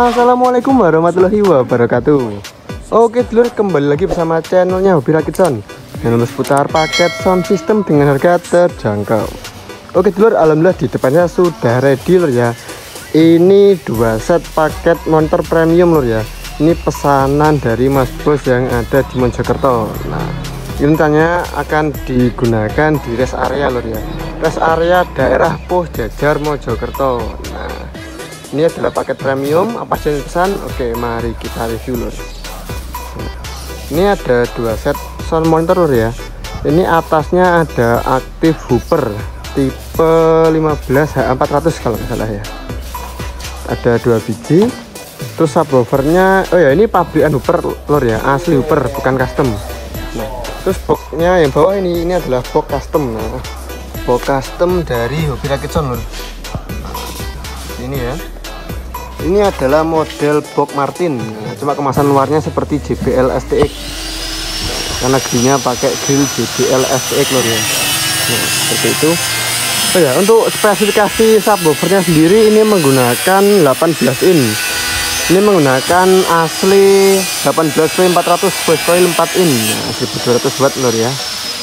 Assalamualaikum warahmatullahi wabarakatuh. Oke dulur, kembali lagi bersama channelnya Hobi Rakit Sound yang seputar paket sound system dengan harga terjangkau. Oke dulur, alhamdulillah di depannya sudah ready lur ya. Ini 2 set paket monitor premium lur ya. Ini pesanan dari Mas Bos yang ada di Mojokerto. Nah, ini rencananya akan digunakan di rest area lur ya. Rest area daerah Puh Jajar Mojokerto. Nah, ini adalah paket premium. Apa sih yang pesan? Oke, mari kita review lur. Ini ada 2 set sound monitor lur ya. Ini atasnya ada active hooper tipe 15H400 kalau nggak salah ya. Ada 2 biji. Terus subwoofernya, oh ya ini pabrikan hooper lur ya, asli hooper bukan custom. Nah, terus boxnya yang bawah ini adalah box custom. Nah, box custom dari Hobi Rakit Sound lur. Ini ya. Ini adalah model box Martin. Nah, cuma kemasan luarnya seperti JBL STX. Karena grillnya pakai grill JBL STX lur ya. Nah, seperti itu. Oh ya, untuk spesifikasi subwoofernya sendiri ini menggunakan 18 in. Ini menggunakan asli 18V400 voice coil 4 in. Nah, 1200 watt lur ya.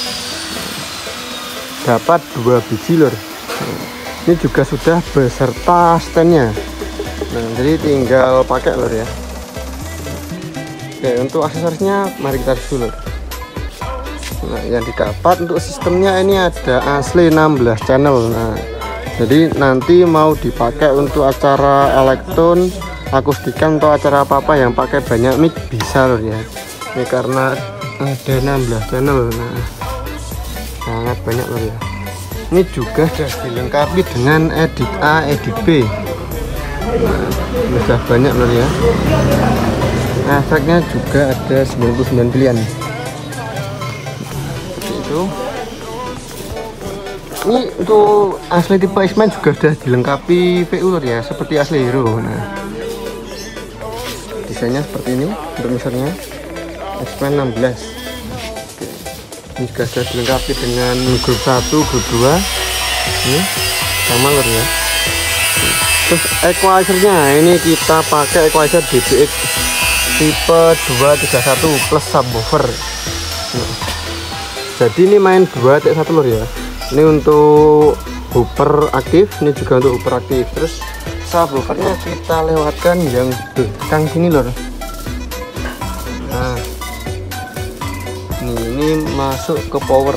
Dapat 2 biji lur. Ini juga sudah beserta standnya. Nah, jadi tinggal pakai lur ya. Oke, untuk aksesorisnya mari kita review lur. Nah, yang didapat untuk sistemnya ini ada asli 16 channel. Nah, jadi nanti mau dipakai untuk acara elektron, akustikan atau acara apa-apa yang pakai banyak mic bisa lur ya. Ini karena ada 16 channel. Nah, sangat banyak lur ya. Ini juga sudah dilengkapi dengan edit A, edit B. Nah, sudah banyak lur ya. Efeknya juga ada 99 pilihan. Seperti itu. Ini untuk asli tipe X-Men juga sudah dilengkapi VU lur ya, seperti asli Hero. Nah, desainnya seperti ini untuk misalnya X-Men 16. Oke. Ini juga sudah dilengkapi dengan grup 1, grup 2. Ini sama lur ya. Terus equalizernya ini kita pakai equalizer DBX tipe 231 plus subwoofer. Nah, jadi ini main 2.1 lur ya. Ini untuk hooper aktif, ini juga untuk hooper aktif. Terus subwoofernya kita lewatkan yang belakang sini lur. Nah, ini masuk ke power.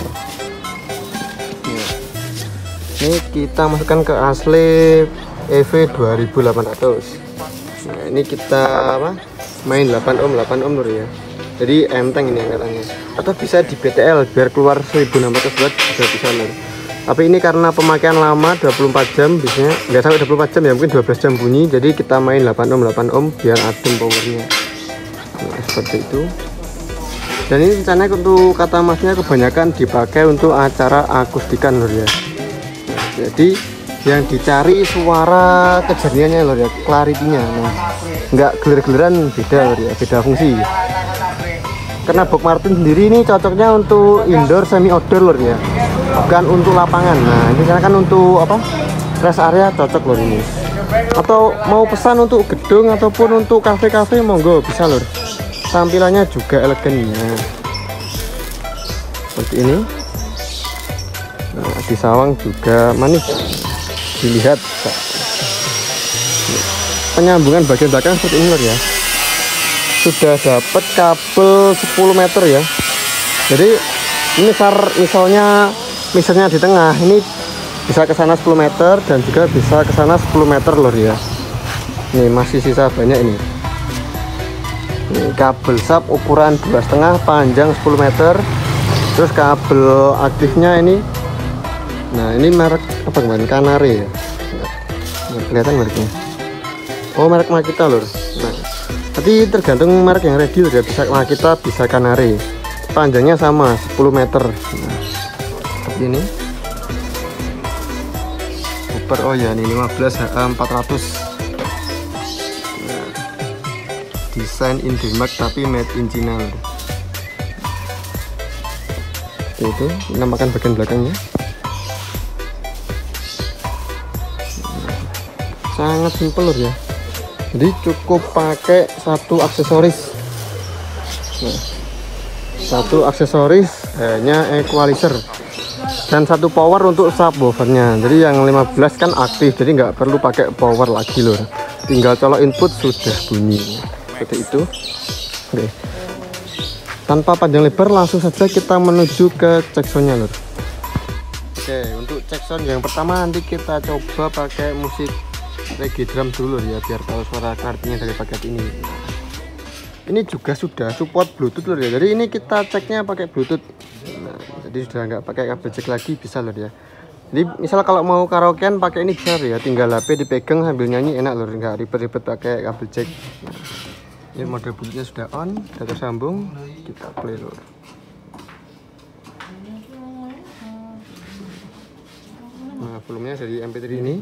Ini kita masukkan ke asli EV 2800. Nah, ini kita main 8 ohm lur ya. Jadi enteng ini angkatannya. Atau bisa di BTL biar keluar 1600 watt juga bisa lur. Tapi ini karena pemakaian lama 24 jam, biasanya nggak sampai 24 jam ya, mungkin 12 jam bunyi. Jadi kita main 8 ohm biar adem powernya. Nah, seperti itu. Dan ini rencananya untuk kata masnya kebanyakan dipakai untuk acara akustikan lur ya. Nah, jadi yang dicari suara kejernihannya lur ya, clarity-nya. Nah, nggak gelir-geliran, beda lur ya, beda fungsi. Karena box Martin sendiri ini cocoknya untuk indoor semi outdoor lur ya, bukan untuk lapangan. Nah, ini karena kan untuk apa, rest area cocok lur ini. Atau mau pesan untuk gedung ataupun untuk kafe-kafe monggo bisa lur. Tampilannya juga elegan ya, seperti ini. Nah, di sawang juga manis dilihat. Penyambungan bagian belakang seperti ini lur ya. Sudah dapat kabel 10 meter ya. Jadi ini misalnya di tengah ini bisa ke sana 10 meter dan juga bisa ke sana 10 meter lur ya. Ini masih sisa banyak ini. Ini kabel sub ukuran 2,5 panjang 10 meter. Terus kabel aktifnya ini. Nah, ini merek apa kemarin? Canary ya. Nggak kelihatan mereknya. Oh, merek Makita lur. Nah, tapi tergantung merek yang ready ya, bisa Makita bisa Canary. Panjangnya sama 10 meter. Nah, seperti ini. Hooper, oh ya, ini 15H400. Nah, desain in Denmark tapi made in China lur. Itu menambahkan bagian belakangnya. Sangat simpel lur ya. Jadi cukup pakai satu aksesoris. Nah, satu aksesoris hanya equalizer dan satu power untuk subwoofernya. Jadi yang 15 kan aktif, jadi nggak perlu pakai power lagi lur, tinggal colok input sudah bunyi seperti itu. Oke, tanpa panjang lebar langsung saja kita menuju ke check soundnya lur. Oke, untuk check sound yang pertama nanti kita coba pakai musik reggae drum dulu ya, biar tahu suara kartunya dari paket ini. Ini juga sudah support Bluetooth lur ya, jadi ini kita ceknya pakai Bluetooth. Nah, jadi sudah nggak pakai kabel jack lagi, bisa lur ya. Jadi misal kalau mau karaokean pakai ini bisa ya, tinggal HP dipegang sambil nyanyi enak lur, nggak ribet-ribet pakai kabel jack. Nah, ini mode Bluetoothnya sudah on, sudah tersambung, kita play lur. Nah, volumenya dari MP3 ini.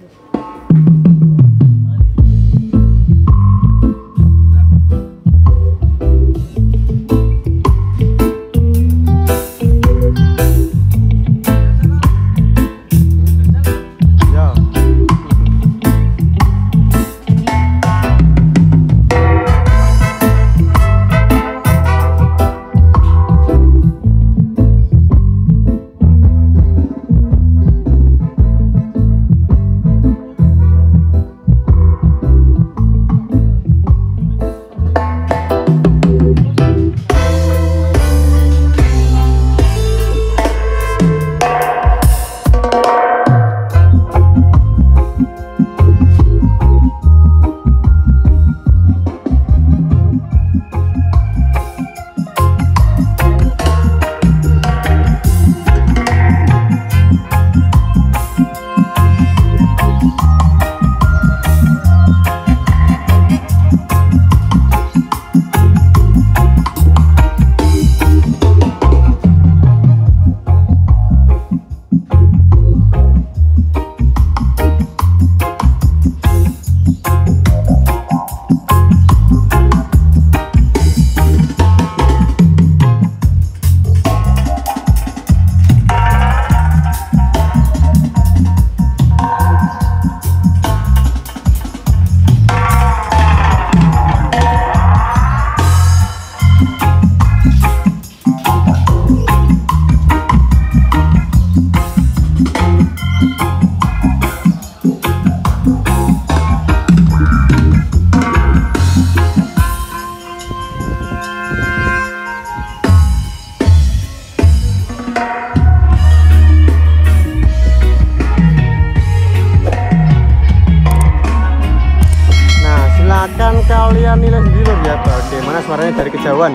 Kalian nilai sendiri lur ya, bagaimana suaranya dari kejauhan.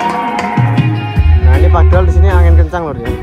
Nah ini padahal di sini angin kencang lur ya.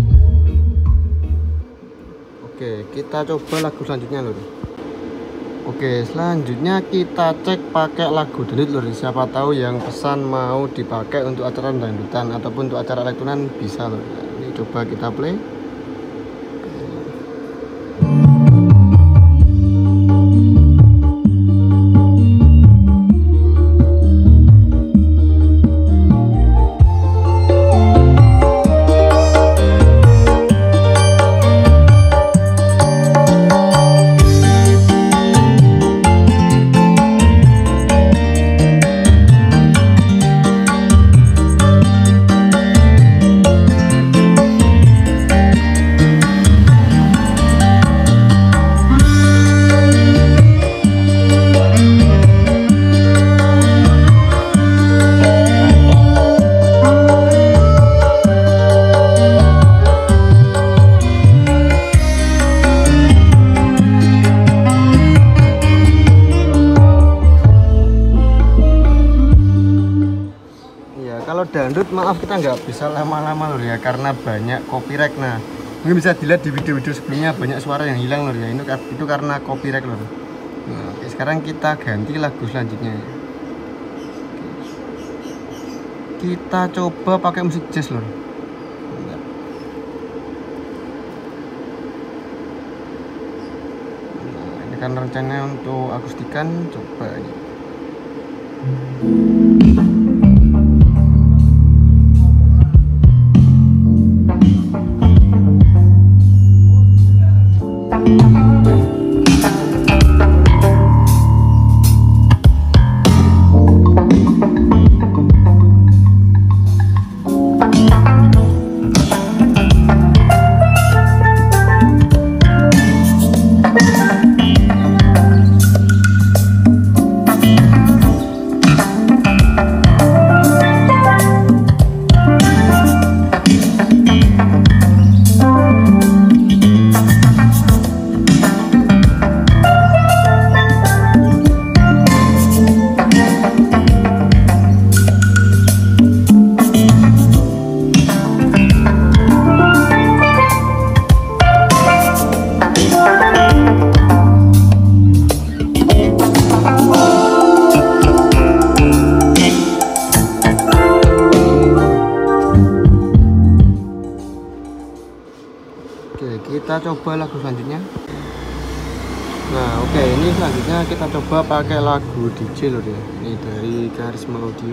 Kita coba lagu selanjutnya lur. Oke, selanjutnya kita cek pakai lagu dangdut lur. Siapa tahu yang pesan mau dipakai untuk acara dangdutan ataupun untuk acara elektronan bisa lur. Ini coba kita play. Kalau dangdut maaf kita nggak bisa lama-lama lur ya, karena banyak copyright. Nah mungkin bisa dilihat di video-video sebelumnya banyak suara yang hilang lur ya, itu karena copyright lur. Nah, oke, sekarang kita ganti lagu selanjutnya. Kita coba pakai musik jazz lur. Nah, ini kan rencananya untuk akustikan, coba aja. Kita coba lagu selanjutnya. Nah oke, ini selanjutnya kita coba pakai lagu DJ lur ya. Ini dari Karisma Audio.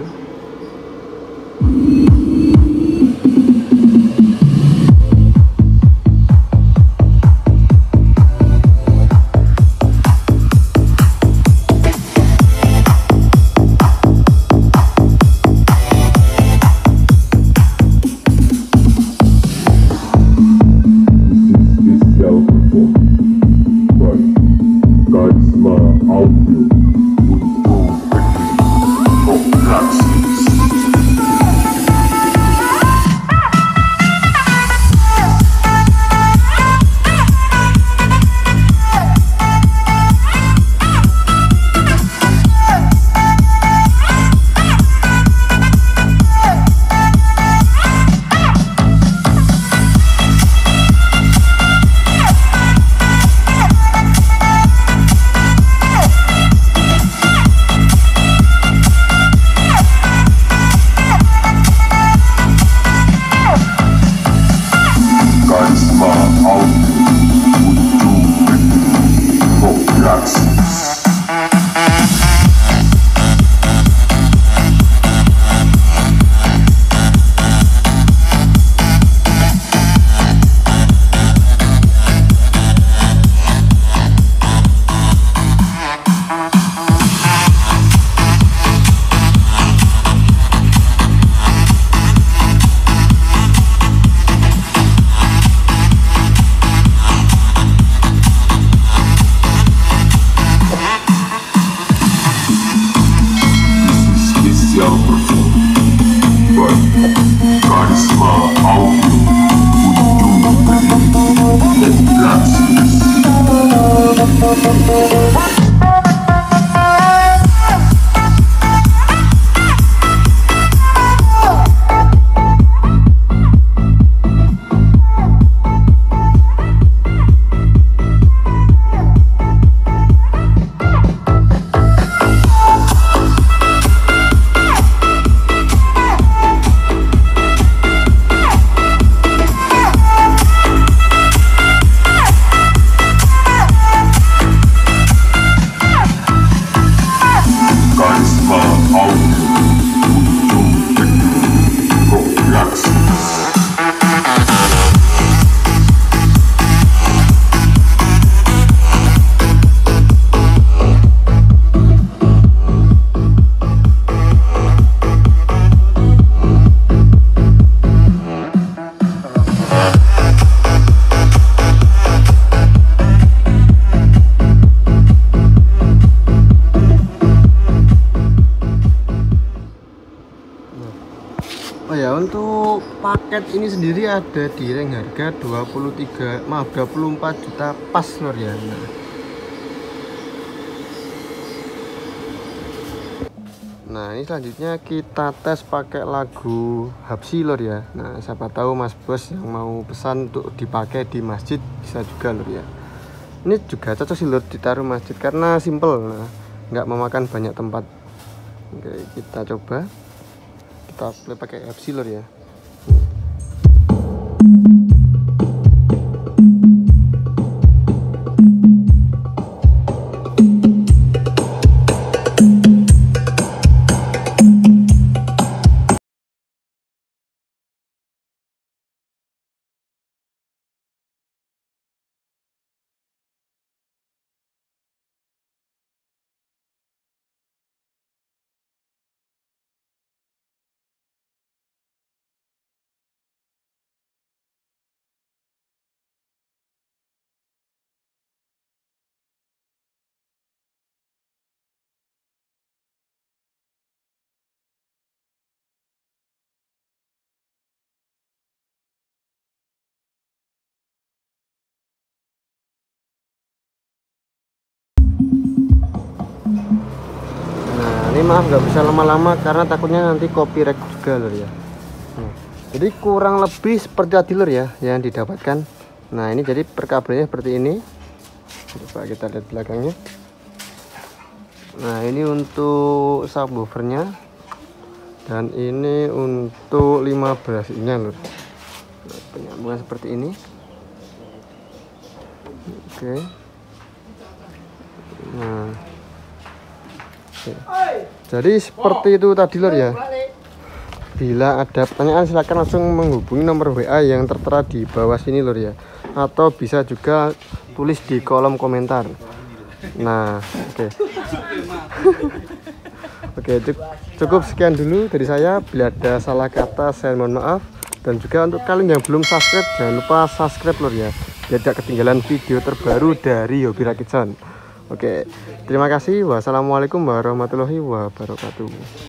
paket ini sendiri ada di range harga 24 juta pas lor ya. Nah ini selanjutnya kita tes pakai lagu Habsi lor ya. Nah siapa tahu mas bos yang mau pesan untuk dipakai di masjid bisa juga lor ya. Ini juga cocok sih lor ditaruh masjid karena simple, nah nggak memakan banyak tempat. Oke, kita coba kita play pakai Habsi lor ya. Ini maaf nggak bisa lama-lama karena takutnya nanti copyright juga lor ya. Jadi kurang lebih seperti tadi lor ya yang didapatkan. Nah ini jadi perkabelnya seperti ini. Coba kita lihat belakangnya. Nah ini untuk subwoofernya dan ini untuk 15 nya lor. Nah, penyambungan seperti ini. Oke. Nah jadi seperti itu tadi lor ya. Bila ada pertanyaan silahkan langsung menghubungi nomor WA yang tertera di bawah sini lor ya, atau bisa juga tulis di kolom komentar. Nah oke. Oke, cukup sekian dulu dari saya. Bila ada salah kata saya mohon maaf, dan juga untuk kalian yang belum subscribe jangan lupa subscribe lor ya, biar tidak ketinggalan video terbaru dari Hobi Rakit Sound. Oke, terima kasih. Wassalamualaikum warahmatullahi wabarakatuh.